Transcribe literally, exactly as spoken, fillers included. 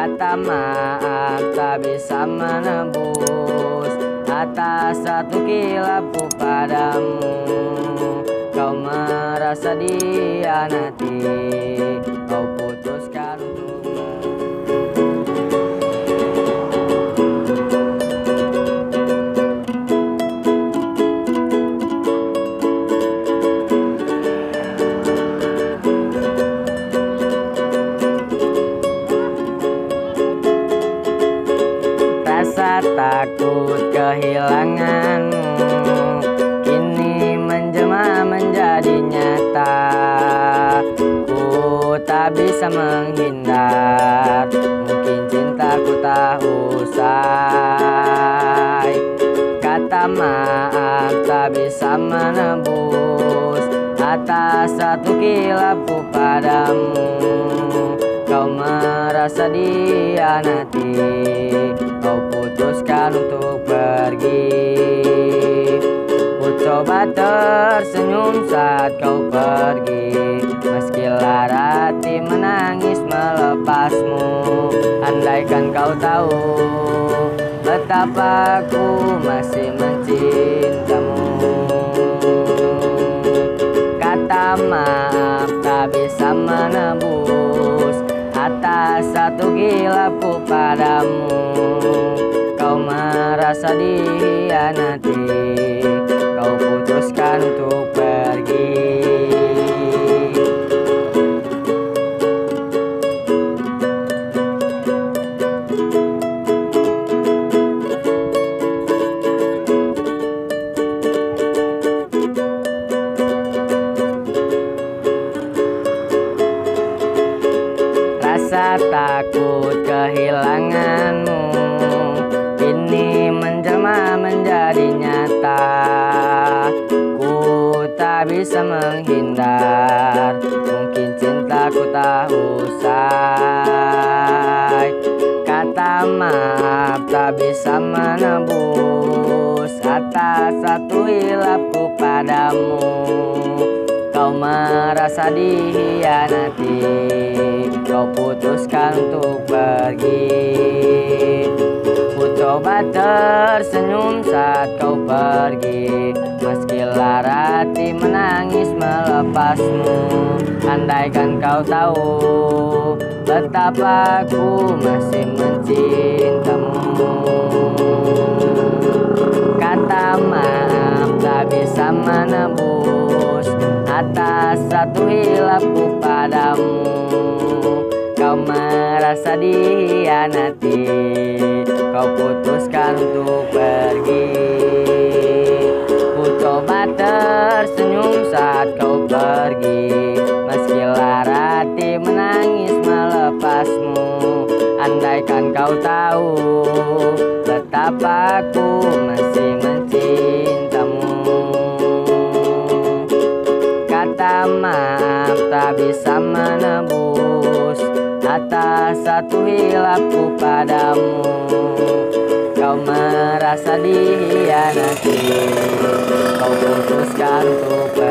Kata maaf tak bisa menebus atas satu kilapku padamu. Kau merasa dihianati, kau putuskan untuk rasa takut kehilanganmu kini menjelma menjadi nyata. Ku tak bisa menghindar, mungkin cintaku tak usai. Kata maaf tak bisa menebus atas satu kilapku padamu. Kau merasa dihianati, kau putuskan untuk pergi. Ku coba tersenyum saat kau pergi, meski lara hati menangis melepasmu. Andaikan kau tahu betapa aku masih mencintamu. Kata maaf tak bisa menebus atas satu kilapku padamu. Kau merasa dihianati, kau putuskan untuk pergi. Rasa takut kehilanganmu kini menjelma menjadi nyata. Ku tak bisa menghindar, mungkin cintaku tak usai. Kata maaf tak bisa menebus atas satu hilapku padamu. Kau merasa dihianati, kau putuskan untuk pergi. Ku coba tersenyum saat kau pergi, meski lara hati menangis melepasmu. Andaikan kau tahu betapa aku masih mencintamu. Kata maaf tak bisa menebus atas satu hilapku padamu. Kau merasa dihianati, kau putuskan untuk pergi. Ku coba tersenyum saat kau pergi, meski lara hati menangis melepasmu. Andaikan kau tahu betapa aku masih mencintamu. Kata maaf tak bisa menebus atas satu hilapku padamu. Kau merasa dihianati, kau putuskan untuk pergi.